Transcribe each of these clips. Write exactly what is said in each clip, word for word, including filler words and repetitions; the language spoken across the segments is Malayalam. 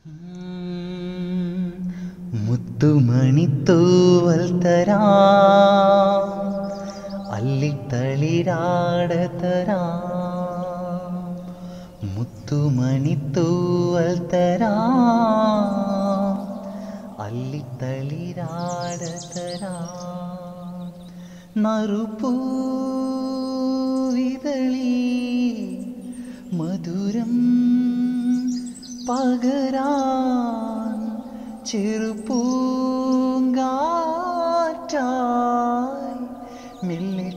മുത്തുമണിത്തൂവൽ തരാം, അല്ലിത്തളിരാട തരാം. മുത്തുമണിത്തൂവൽ തരാം, അല്ലിത്തളിരാട തരാം. നറുപൂവിതളി മധുരം പകരാൻ ചെറുപൂങ്കാറ്റായി മെല്ലെ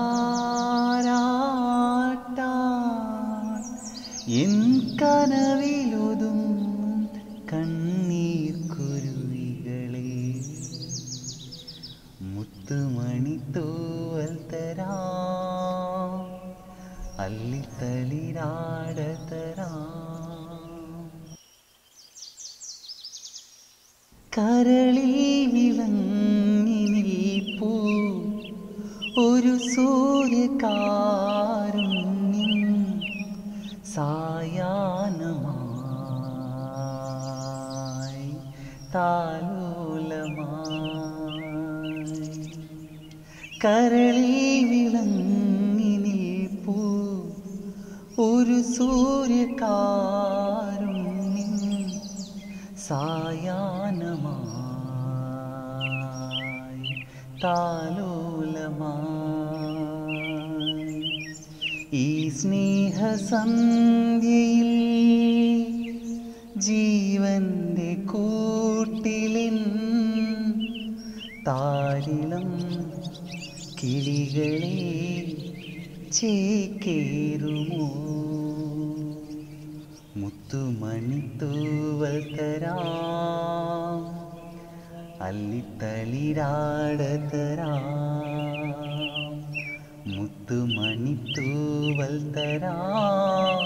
താരാട്ടാൻ എൻ കനവിലൊതും കണ്ണീർ കുരുവികളെ. മുത്തുമണിത്തൂവൽ തരാം, അല്ലിത്തളിരാട തരാം. കരളിൽ വിളങ്ങി നിൽപ്പൂ ഒരു സൂര്യകാരുണ്യം സായാഹ്നമായി താലോലമായി. കരളിൽ വിളങ്ങി നിൽപ്പൂ ഒരു സൂര്യകാരുണ്യം സായാഹ്നമായി താലോലമായി. ഈ സ്നേഹസന്ധ്യയിൽ ജീവന്റെ കൂട്ടിലിൻ താരിളം കിളികളെ ചേക്കേറുമോ. മുത്തുമണിത്തൂവൽ തരാം, അല്ലിത്തളിരാട തരാം. മുത്തുമണിത്തൂവൽ തരാം,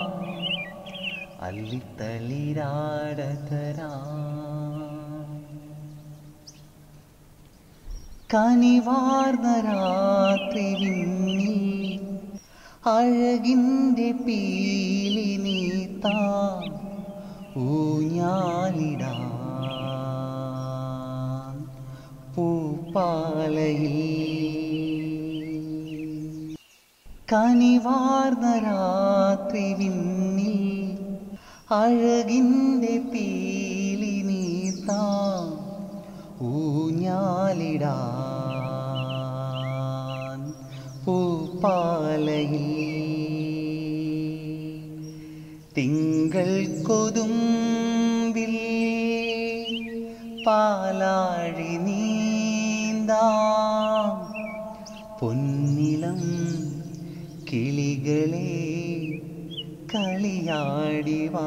അല്ലിത്തളിരാട തരാം. കനിവാർന്ന രാത്രി വിണ്ണിൽ അഴകിൻ്റെ പീലി നീത്താം ഊഞ്ഞാലിടാൻ പൂപ്പാലയിൽ. കനിവാർന്ന രാത്രി വിണ്ണിൽ അഴകിൻ്റെ പീലി നീത്താം ഊഞ്ഞാലിടാൻ പൂപ്പാലയിൽ. തിങ്കൾ കൊതുമ്പിൽ പാലാഴി നീന്താം പൊന്നിളം കിളികളെ കളിയാടിവാ.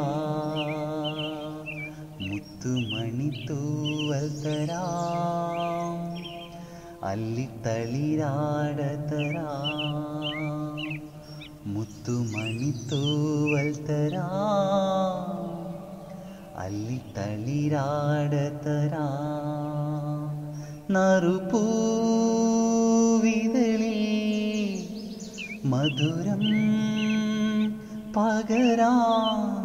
മുത്തുമണിത്തൂവൽ തരാം, അല്ലിത്തളിരാട തരാം. മുത്തുമണിത്തൂവൽ തരാം, അല്ലിത്തളിരാട തരാം. നറുപൂവിതളിൽ മധുരം പകരാൻ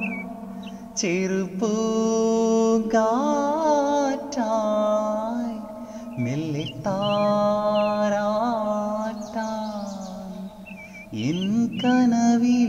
ചെറുപൂങ്കാറ്റായി മെല്ലെ താരാട്ടാൻ എൻ കനവിൽ